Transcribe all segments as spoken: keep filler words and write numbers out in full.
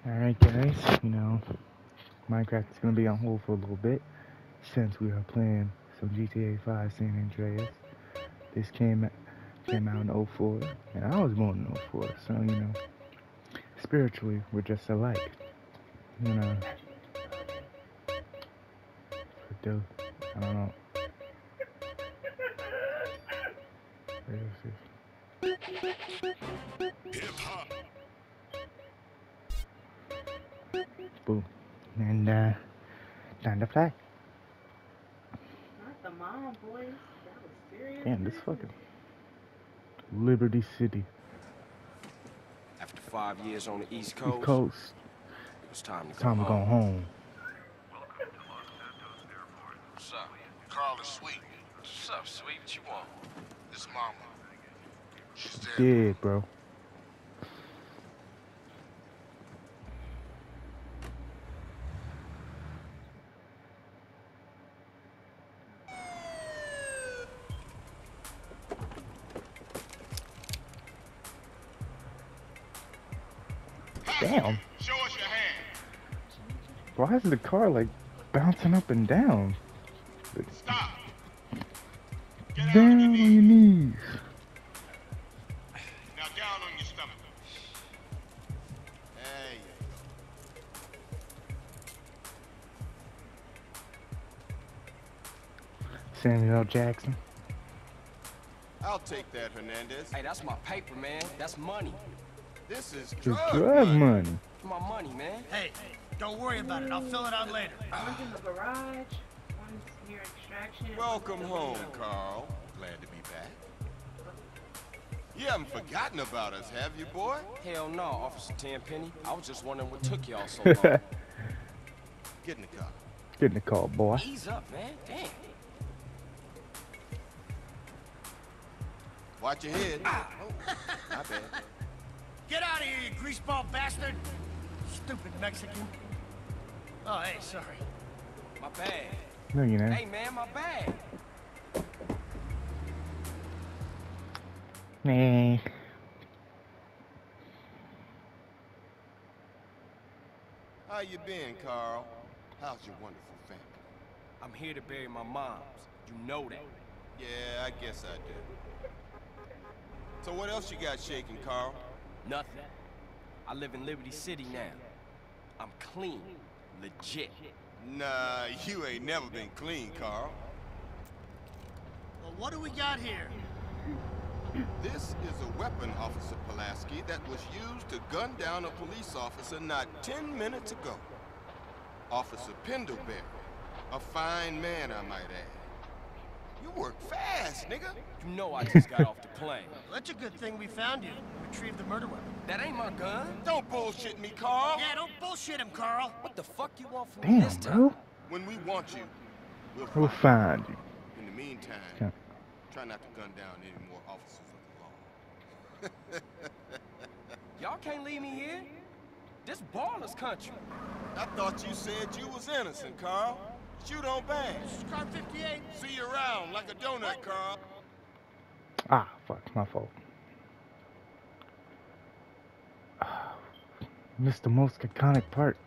Alright guys, you know, Minecraft is gonna be on hold for a little bit since we are playing some G T A five San Andreas. This came came out in oh four, and I was born in oh four, so you know, spiritually we're just alike. You know, for those, I don't know. Where is this? Boom. And uh, time to play. Not the mom voice. That was serious. Damn, this fucking Liberty City. After five years on the East Coast, East Coast. it was time to It's go time to home. go home. What's up? Carl is sweet. What's up, sweet? What you want? This mama. She's dead. Dead, bro. Damn. Show us your hand. Why is the car like bouncing up and down? Stop. Get Down on your on knees. your knees. Now down on your stomach. There you Samuel L. Jackson. go. I'll take that, Hernandez. Hey, that's my paper, man. That's money. This is Just drug, drug money. money. My money, man. Hey, don't worry about it. I'll fill it out later. One's in the garage. One's near extraction. and Welcome one's home, in the window. Carl. Glad to be back. You haven't forgotten about us, have you, boy? Hell no, Officer Tenpenny. I was just wondering what took y'all so long. Get in the car. Getting the call, boy. Ease up, man. Damn. Watch your head. Ah. Oh, my bad. Get out of here, you greaseball bastard! Stupid Mexican. Oh, hey, sorry. My bag. No, you know. Hey, man, my bag. Nah. How you been, Carl? How's your wonderful family? I'm here to bury my moms. You know that. Yeah, I guess I do. So what else you got shaking, Carl? Nothing. I live in Liberty City now. I'm clean. Legit. Nah, you ain't never been clean, Carl. Well, what do we got here? This is a weapon, Officer Pulaski, that was used to gun down a police officer not ten minutes ago. Officer Pendleberry. A fine man, I might add. You work fast, nigga. You know I just got off the plane. Well, that's a good thing we found you. Retrieved the murder weapon. That ain't my gun. Don't bullshit me, Carl. Yeah, don't bullshit him, Carl. What the fuck you want from me Damn, this time? bro. When we want you, we'll We'll find find you. you. In the meantime, Yeah. try not to gun down any more officers of the law. Y'all can't leave me here. This baller's country. I thought you said you was innocent, Carl. Shoot on bang. This is car fifty-eight. See you around like a donut, Carl. Ah, fuck, my fault. Ah, missed the most iconic part.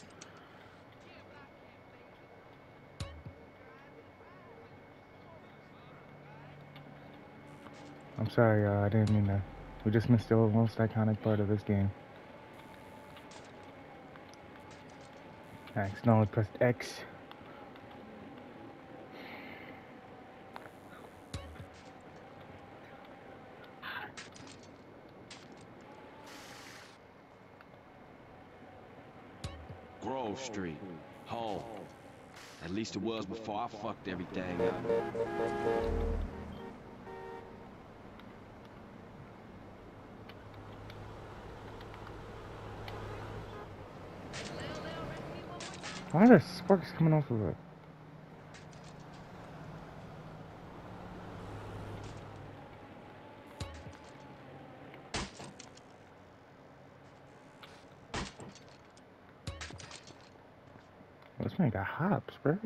I'm sorry, y'all. I didn't mean to. We just missed the most iconic part of this game. I accidentally pressed X. Grove Street, home. At least it was before I fucked everything up. Why are there sparks coming off of it? This man got hops, bro.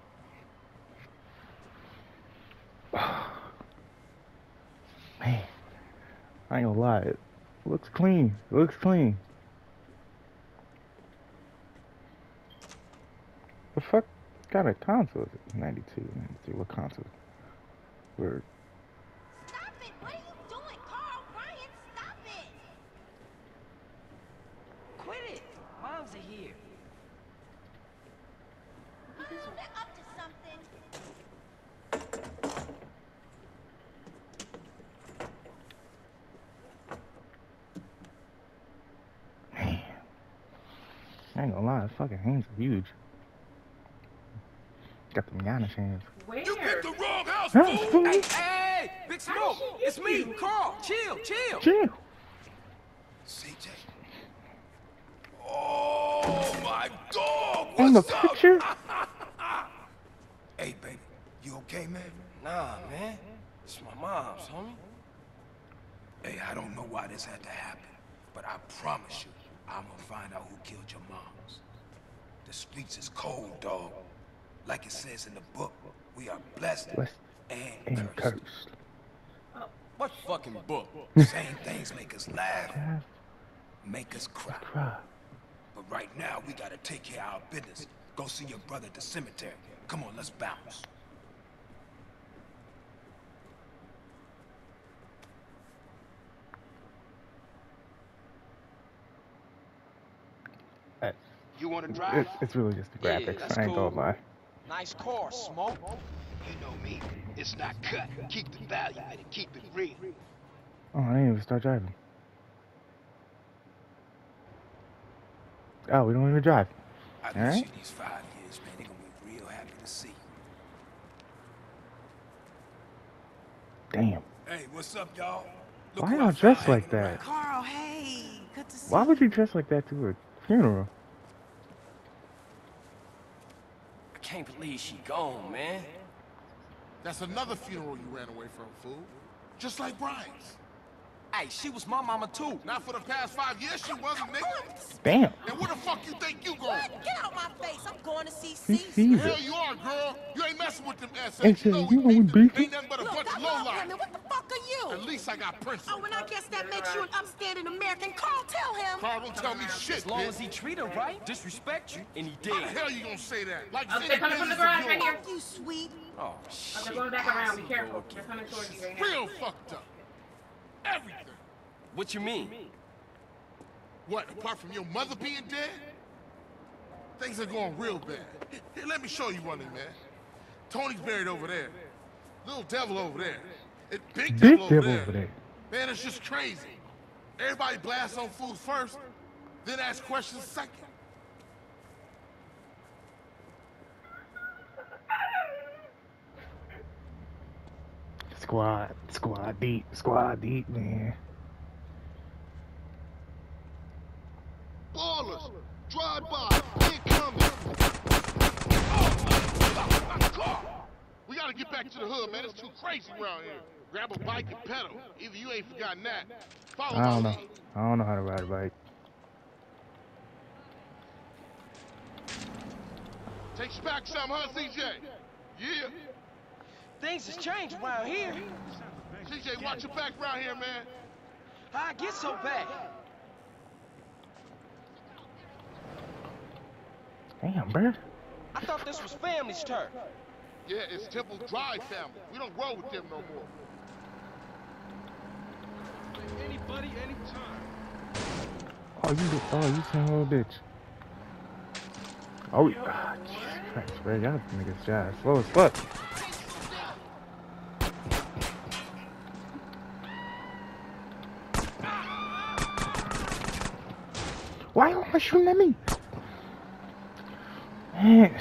Man, I ain't gonna lie. It looks clean. It looks clean. fuck kind of console is it? ninety-two, ninety-three. What console? Word. Stop it! What are you doing, Carl? Ryan, stop it! Quit it. Moms are here. Oh, they're up to something. Man. I ain't gonna lie, fucking hands are huge. Got them Giannis hands. Where? You picked the wrong house, Huh? fool! Hey, hey, Big Smoke. It's me, Carl. Chill, chill. Chill. C J. Oh, my dog! On the What's up? picture? Hey, baby. You okay, man? Nah, man. It's my mom's, homie. Hey, I don't know why this had to happen, but I promise you, I'm gonna find out who killed your moms. The streets is cold, dog. Like it says in the book, we are blessed Blessed and, and cursed. cursed. What fucking book? Same things make us laugh, Yeah, make us cry. cry. But right now, we gotta take care of our business. Go see your brother at the cemetery. Come on, let's bounce. Uh, You want to drive? It's, it's really just the Yeah, graphics. that's I ain't cool. gonna lie. Nice car, Smoke. You know me. It's not cut. Keep the value in it. Keep it real. Oh, I didn't even start driving. Oh, we don't even drive. I've All been right. you these five years, man. They're gonna be real happy to see you. Damn. Hey, what's up, y'all? Look Why who I y'all found dressed hanging like that? around. Carl, hey. Good to see Why you. would you dress like that to a funeral? I can't believe she gone, man. That's another funeral you ran away from, fool. Just like Brian's. Hey, she was my mama too. Not for the past five years, she wasn't, nigga. Damn. And where the fuck you think you going? What? Get out my face. I'm going to see He Cece. sees Hell it. you are, girl. You ain't messing with them S Hey, H. You know Jay, we you ain't beefing. beefing? Ain't nothing but a Look, bunch I of love lowlife. him, and what the fuck are you? At least I got principles. Oh, and I guess that makes you an upstanding American. Carl, tell him. Carl, don't tell me shit, As long bitch. as he treat her right, disrespect you, and he How the did. hell you gonna say that? Like Okay, it's any coming from the business garage of right yours. here. Fuck you, sweet. Oh, Oh, shit. they're going back around. Be careful. They're coming towards you right now. Real fucked up. Everything. What you mean? What, apart from your mother being dead? Things are going real bad. Here, let me show you one of them, man. Tony's buried over there. Little devil over there. And big Big devil, devil over, there. over there. Man, it's just crazy. Everybody blasts on fools first, then ask questions second. Squad, squad deep, squad deep, man. Ballers, drive by, incoming. Oh, my, my car. We gotta get back to the hood, man. It's too crazy around here. Grab a bike and pedal. Either you ain't forgotten that. Follow I don't my know. lead. I don't know how to ride a bike. Takes you back some, huh, C J? Yeah. Things has changed around here. C J, watch your back around here, man. How I get so bad? Damn, bruh. I thought this was family's turf. Yeah, it's Temple Drive family. We don't roll with them no more. Anybody, anytime. Oh, you, oh, you son of a bitch. Oh, yeah. Ah, Jesus Christ, bro. Y'all niggas drive slow as fuck. Why y'all always shooting at me? Man.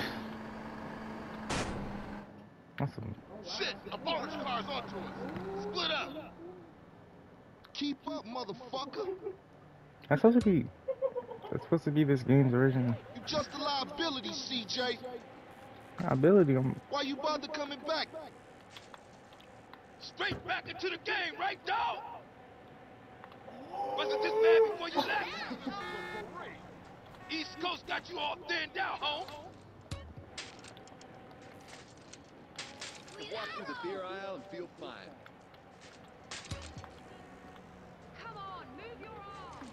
That's some... Shit, a bonus car's onto us. Split up. Keep up, motherfucker. That's supposed to be... That's supposed to be this game's original You just a liability, C J. ability. I'm... Why you bother coming back? Straight back into the game, right, dog? Wasn't this bad before you left? East Coast got you all thinned out, home. Walk through the beer aisle and feel fine. Come on, move your arm.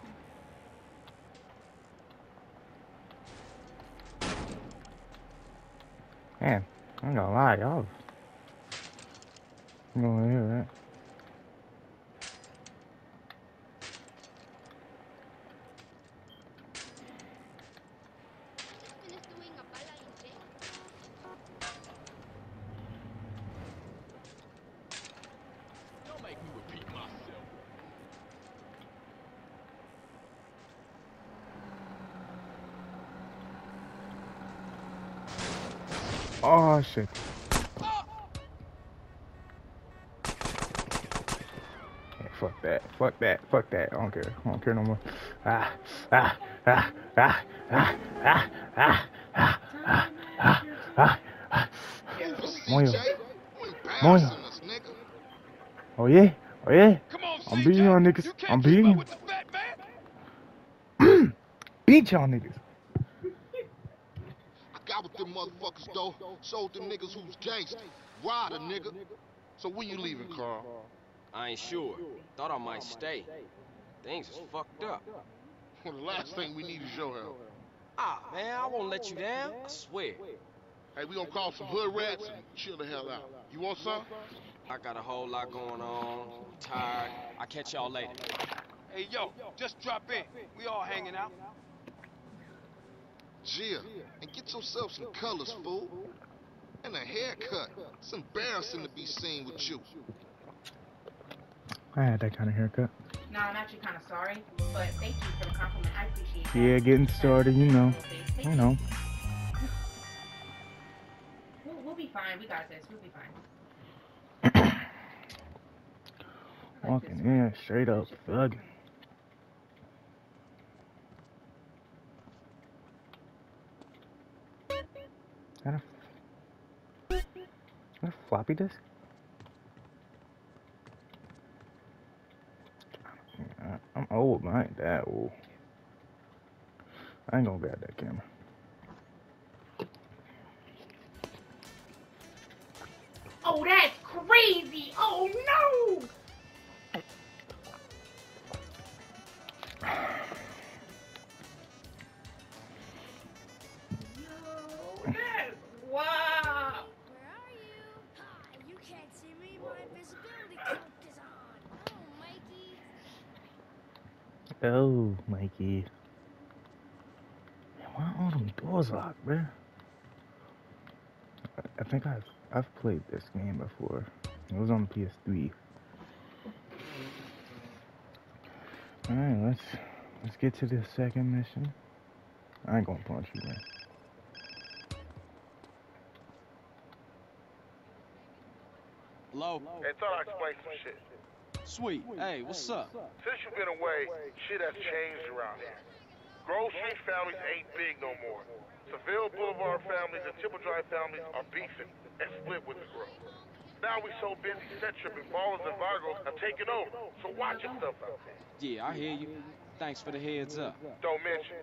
Man, I'm gonna lie, y'all. I'm gonna hear that. Don't make me repeat myself. Oh shit. Yeah, fuck that. Fuck that. Fuck that. I don't care. I don't care no more. Ah, ah, ah, ah, ah, ah, ah, ah, ah, ah, ah, ah. Moyo. Moyo. Oh yeah? Oh yeah? Come on, I'm C beating J. y'all niggas. You I'm can't keep beating up you. with the fat man. Beat y'all niggas. I got with them motherfuckers, though. Showed them niggas who's gangster. Ride a nigga. So when you leaving, Carl? I ain't sure. Thought I might stay. Things is fucked up. Well, the last thing we need is your help. Ah, man, I won't let you down. I swear. Hey, we gonna call some hood rats and chill the hell out. You want some? I got a whole lot going on. I'm tired. I'll catch y'all later. Hey, yo, just drop in. We all hanging out. Gia, and get yourself some colors, fool. And a haircut. It's embarrassing to be seen with you. I had that kind of haircut. No, I'm actually kind of sorry, but thank you for the compliment. I appreciate that. Yeah, getting started, you know. You know. We'll, we'll be fine. We got this. We'll be fine. Walking in, straight up thugging. That a, that a floppy disk? I'm old, but I ain't that old. I ain't gonna grab that camera. Oh, that's crazy! Oh no! Yo, that's wow! Where are you? Hi, you can't see me. My invisibility cloak is on. Oh, Mikey. Oh, Mikey. Man, why are all them doors locked, man? I think I've I've played this game before. It was on P S three. Alright, let's let's get to the second mission. I ain't gonna punch you, man. Hello? Hey, thought I'd explain some shit. Sweet. Hey, what's up? Since you've been away, shit has changed around here. Grove Street families ain't big no more. Seville Boulevard families and Tipple Drive families are beefing and split with the Grove. Now we so busy set tripping, Ballers and Vargos have taken over, so watch your stuff out there. Yeah, I hear you. Thanks for the heads up. Don't mention.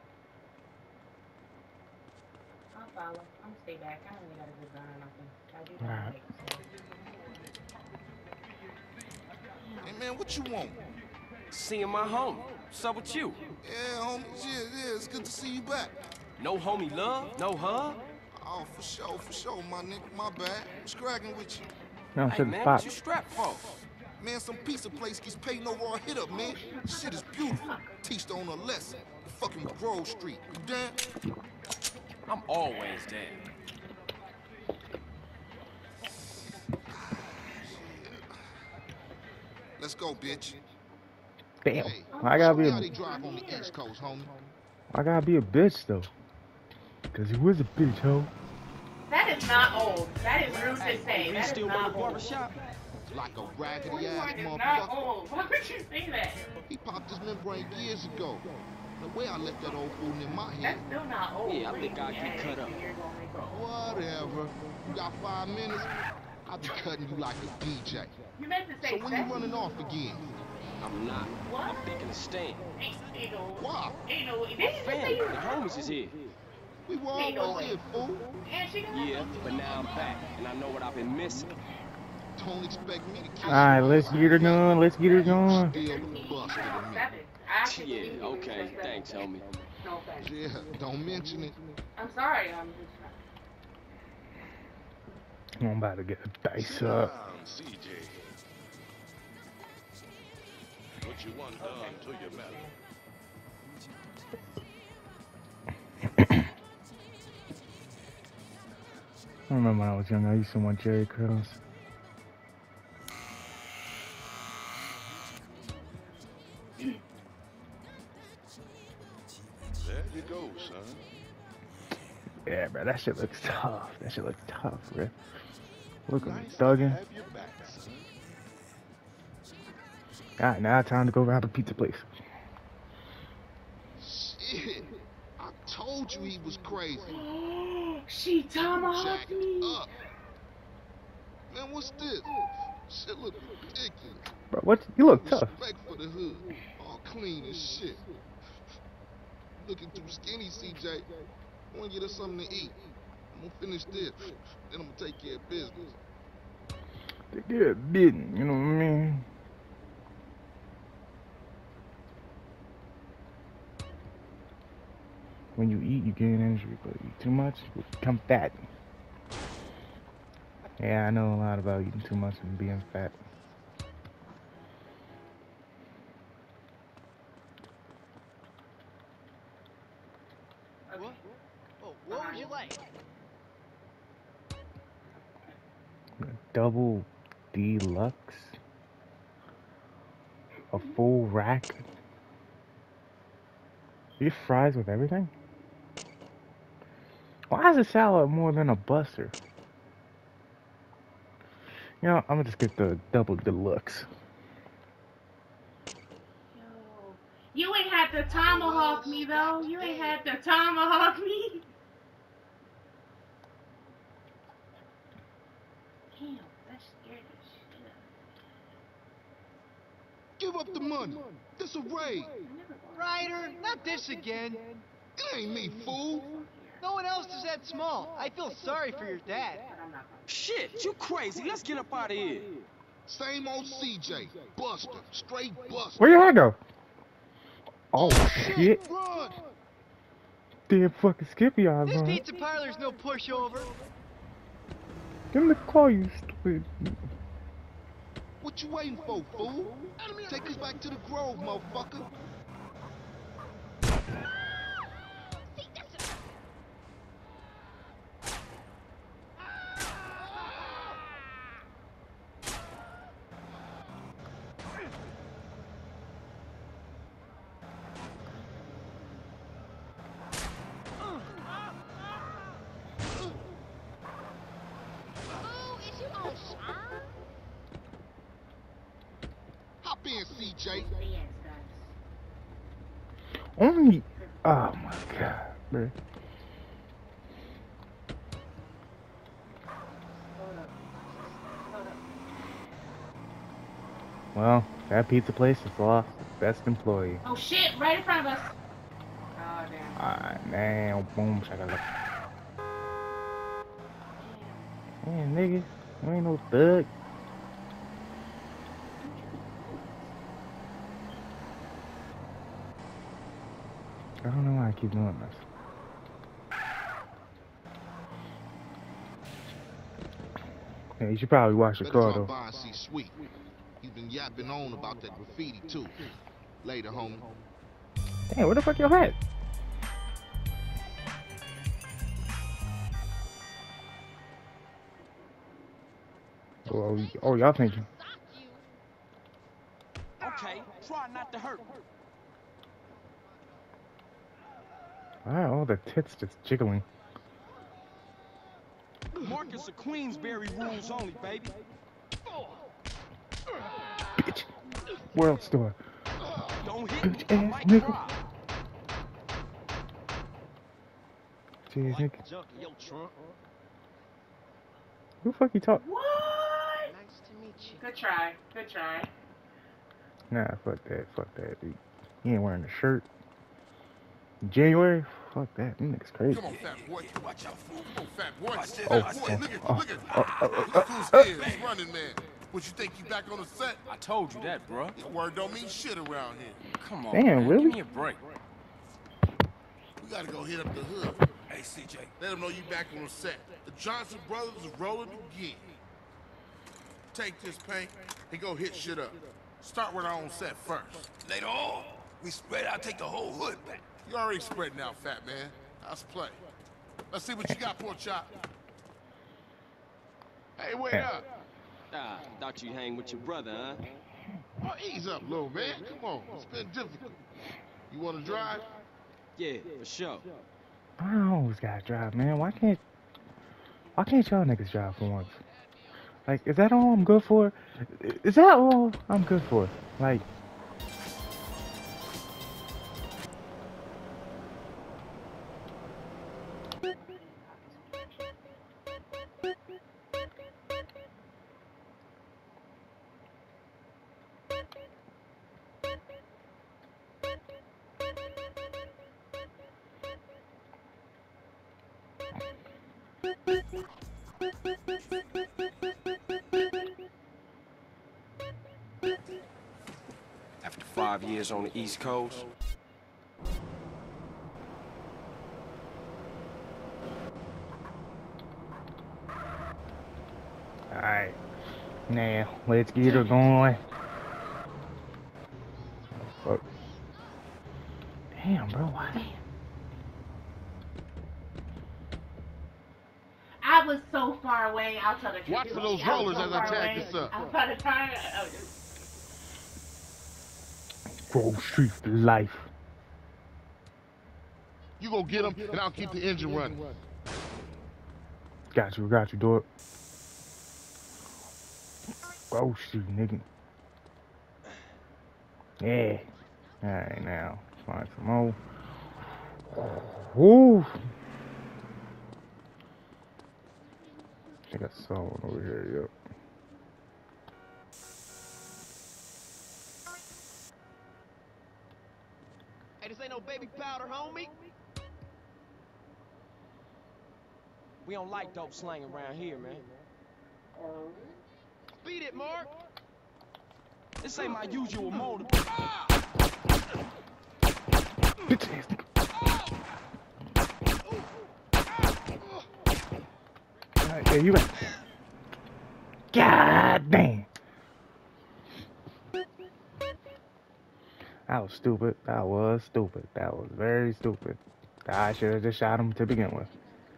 I'll follow. I'm gonna stay back. I don't really got a good gun or nothing. I do Alright. like Hey, man, what you want? Seeing my homie. What's up with you? Yeah, homie, yeah, yeah, it's good to see you back. No homie love? No hug? Oh, for sure, for sure, my nigga, my bad. What's cracking with you? No, Hey, shit, man, pop. what you strapped for? Man, some pizza place keeps paying over our hit up, man. Shit is beautiful. Teach the owner a lesson. The fucking Grove Street. You down? I'm always down. Let's go, bitch. Damn. Hey, I gotta be how a they drive on the East Coast, homie? I gotta be a bitch though. Cause he was a bitch, ho. That is not old. That is rude to say. You That is still not run the old. barbershop? Like a raggedy ass Forty-one is not motherfucker. old. Why would you say that? He popped his membrane years ago. The way I left that old fool in my head. That's still not old. Yeah, I think I'd get Yeah, cut up. you're gonna make old. Whatever. You got five minutes? I'll be cutting you like a D J. You meant to So say when you sexy. running off again? I'm not. What? I'm thinking of staying. Ain't, ain't no. Why? Ain't no. Did My you just say family, you? the homies is here. We were Ain't no always way. here, fool. And she gonna Yeah, but now I'm back, and I know what I've been missing. Don't expect me to kill Alright, you. let's get her going. Let's get her going. Still the buster to me. Seven. I actually Yeah, believe you when you okay. said seven. Thanks, homie. No offense. Yeah, don't mention it. I'm sorry. I'm just. I'm about to get a dice Sit up. down, C J. What you want done to your metal? I remember when I was young, I used to want Jerry curls. There you go, son. Yeah, bro, that shit looks tough. That shit looks tough, bro. Look at me Nice to thugging. have your back, son. Alright, now time to go rob a pizza place. Shit. I told you he was crazy. She tomahawked Jacked me. up. Man, what's this? Shit look ridiculous. Bro, what? You look tough. Respect for the hood. All clean as shit. Looking too skinny, C J. I wanna get us something to eat. I'm gonna finish this. Then I'm gonna take care of business. They get bitten, you know what I mean? When you eat, you gain energy, but you eat too much, you become fat. Yeah, I know a lot about eating too much and being fat. What? Oh, what would you like? Double deluxe? A full rack? You get fries with everything? Why is a salad more than a buster? You know, I'm gonna just get the double deluxe. Yo, you ain't had to tomahawk me though. You ain't had to tomahawk me. Damn, that scared the shit out of me. Give up the money. This a raid. Ryder, not this again. It ain't me, fool. No one else is that small. I feel sorry for your dad. Shit, you crazy. Let's get up out of here. Same old C J. Buster. Straight buster. Where your head go? Oh shit. Run. Damn fucking Skippy eyes This on. pizza parlor's no pushover. Give him the call, you stupid. What you waiting for, fool? Take us back to the Grove, motherfucker. Hop in, C J. Only. Oh my god, bro. Well, that pizza place has lost its best employee. Oh shit, right in front of us. Oh damn. Alright, now, boom, shakalaka. Man, nigga, you ain't no thug. I don't know why I keep doing this. Yeah, you should probably wash your car Better though. drop by and see Sweet. He's been yapping on about that graffiti too. Later, homie. Hey, where the fuck your hat? Oh, oh y'all thinking. Okay, try not to hurt. Why are all the tits just jiggling? Marcus of Queensberry rules only, baby. Bitch. World store. Don't hit me, Bitch I ass might nigga. cry. Jeez, Like nigga. the junk in your trunk. Who the fuck you talk? What? Nice to meet you. Good try. Good try. Nah, fuck that. Fuck that, dude. He ain't wearing a shirt. January? Fuck that. Them niggas crazy. Come on, fat boy. Watch out, fool. Come on, fat boy. Watch this, Oh, watch oh, this. Look at, oh, look at. oh, oh, oh, Look who's scared. He's running, man. What, you think you back on the set? I told you that, bruh. Your word don't mean shit around here. Come on, Damn, man. really? Give me a break. We gotta go hit up the hood. Hey, C J, let them know you back on the set. The Johnson brothers is rolling again. Take this paint and go hit shit up. Start with our own set first. Later on, we spread out, take the whole hood back. You already spreading out, fat man. Let's play. Let's see what you got, Pork Chop. Hey, wait Yeah. up. Ah, thought you hang with your brother, huh? Oh, ease up, little man. Come on, it's been difficult. You want to drive? Yeah, for sure. I always gotta drive, man. Why can't why can't y'all niggas drive for once? Like, is that all I'm good for? Is that all I'm good for? Like, After five years on the East Coast, alright. Now, let's get her going. Oh. Damn, bro, why? I was so far away. I'll tell the truth. Watch for those I was rollers so as I far tag away. this up. I was about to try to. Oh, Grove Street for life. You go get them, and I'll keep the engine running. Got you, got you, dog. Grove Street, nigga. Yeah. Alright, now. Find some more. Woo! I think I saw one over here, yep. Hey, this ain't no baby powder, homie. We don't like dope slang around here, man. Beat it, Mark. This ain't my usual mode. Ah! Bitch ass nigga. Alright, yeah, you right. God damn. That was stupid. That was stupid. That was very stupid. I should have just shot him to begin with.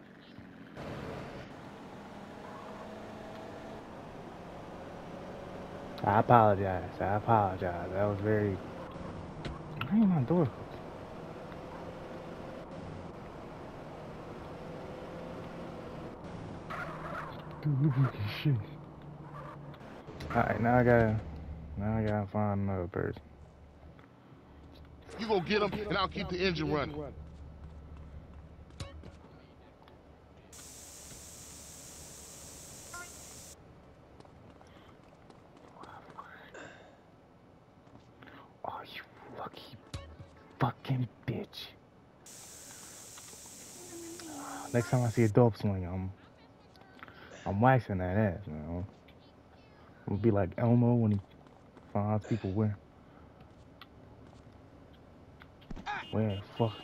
I apologize. I apologize. That was very... Why ain't my door closed? Dude, shit. Alright, now I gotta... Now I gotta find another person. You go get them, and I'll keep the engine running. Oh, you lucky fucking bitch. Next time I see a dope swing, I'm... I'm waxing that ass, man. It'll be like Elmo when he finds people wearing... Wearing fuck...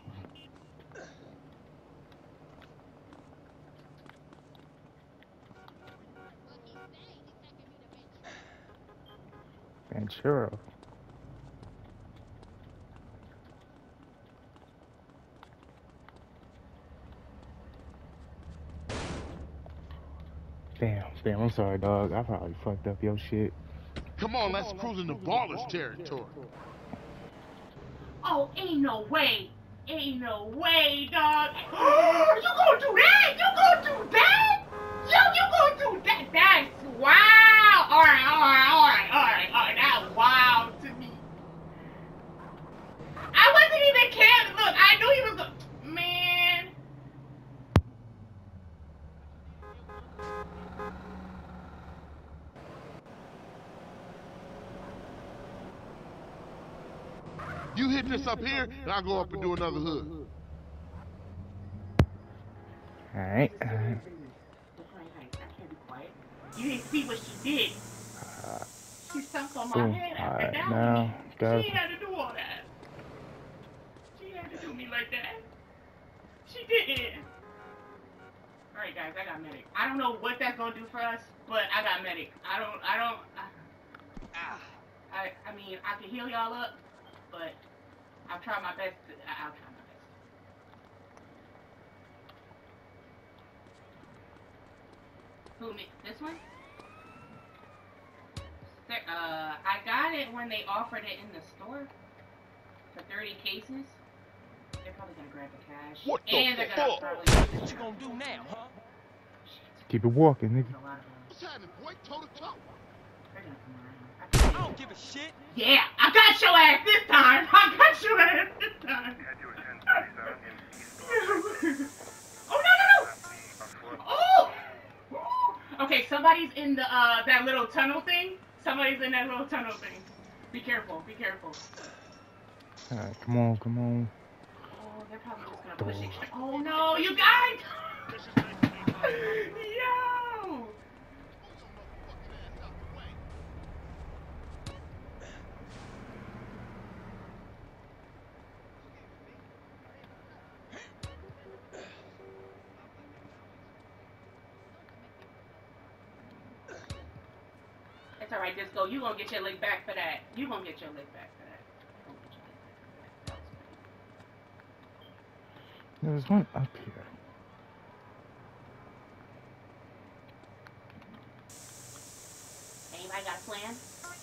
Ventura. Damn, damn, I'm sorry, dog. I probably fucked up your shit. Come on, let's cruise into ballers territory. oh, ain't no way. Ain't no way, dog. You gonna do that? You gonna do that? Yo, you gonna do that? That's wow. All right, all right, all right, all right, all right. That's wild to me. I wasn't even caring. Look, I knew he was going man. You hit this up here, and I'll go up and do another hood. Alright. Uh, You didn't see what she did. uh, She stuck on my boom. head after Alright, that. now, go. She had to do all that. She had to do me like that. She didn't. Alright guys, I got medic. I don't know what that's gonna do for us, but I got medic. I don't, I don't, I, I, I mean, I can heal y'all up, but I'll try my best to, I'll try my best. Who, me? This one? Uh, I got it when they offered it in the store for thirty cases. They're probably gonna grab the cash. What the and they're gonna fuck? probably What you gonna do now, huh? Keep it walking, nigga. a lot of them. What's happening, boy? Toe to toe. They're gonna come around. I don't give a shit. Yeah, I got your ass this time. I got your ass this time. Oh no no no! Oh! Okay, somebody's in the uh that little tunnel thing. Somebody's in that little tunnel thing. Be careful. Be careful. Alright, come on, come on. Oh, they're probably just gonna push it. Oh no, you guys! Yo! It's alright, Disco. You gonna get your lick back for that. You gonna get your lick back for that. There's one up here. Anybody got a plan?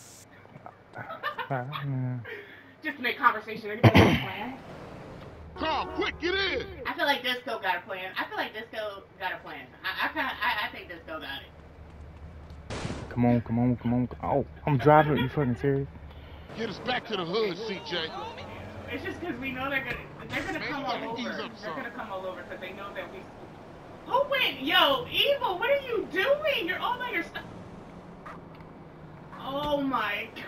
Uh, Just to make conversation. Anybody got a plan? Carl, quick, get in! I feel like Disco got a plan. I feel like Disco got a plan. I I, kinda, I, I think Disco got it. come on, come on, come on. Oh, I'm driving. Are you fucking serious? Get us back to the hood, C J. It's just because we know they're gonna they're gonna Man, come you all gotta over. ease up They're some. gonna come all over because they know that we. Who went? Yo, Evil, what are you doing? You're all by yourself. Oh my god.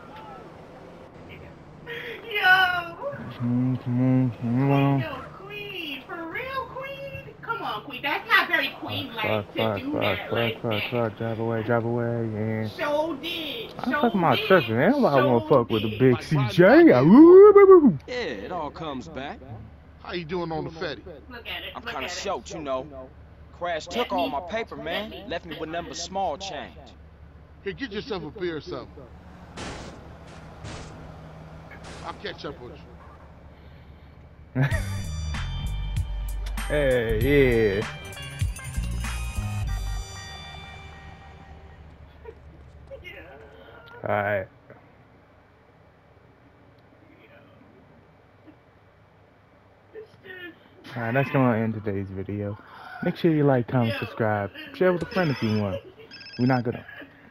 Yo. Come on, come on, come on. Yo, Queen, for real, Queen? Come on, Queen. That's not very Queen-like Fuck, to fuck, do fuck, that fuck, like fuck, that. fuck. Drive away, drive away, yeah. So did. I'm so talking about did, trucking. Ain't nobody so wanna fuck with a did. big Like C riding J. bike. Ah, woo, woo, woo, woo. Yeah, it all comes back. How you doing on the Fetty? Look at it. I'm look kinda at it. short, you know. Crash took all my paper, man. Left me with nothing but small change. Here, get yourself a beer or something. I'll catch up with you. Hey, yeah. Alright. Alright, that's gonna end today's video. Make sure you like, comment, subscribe. Share with a friend if you want. We're not gonna.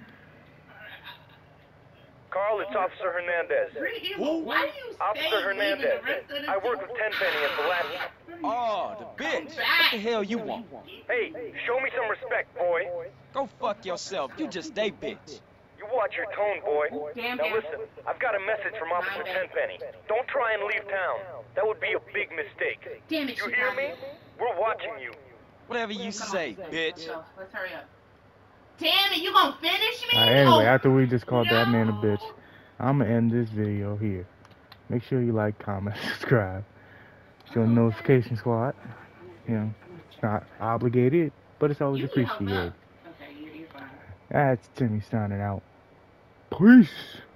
Carl, it's Officer Hernandez. Who? Why do you Officer stay Hernandez. leaving the rest of the I work with Tenpenny at Pulaski. Oh, the bitch. What the hell you want? Hey, show me some respect, boy. Go fuck yourself. You just they bitch. You watch your tone, boy. Damn, now damn. listen, I've got a message from Officer Tenpenny. Don't try and leave town. That would be a big mistake. Damn it, You she hear got me? it. We're watching you. Whatever you Come on, say, let's bitch. go. Let's hurry up. Damn it, you gonna finish me? Alright, anyway, Oh, after we just called that man a no. bitch, I'm gonna end this video here. Make sure you like, comment, subscribe. Join the notification squad. You know, it's not obligated, but it's always You hung appreciated. up. Okay, you're, you're fine. That's Timmy signing out. Peace.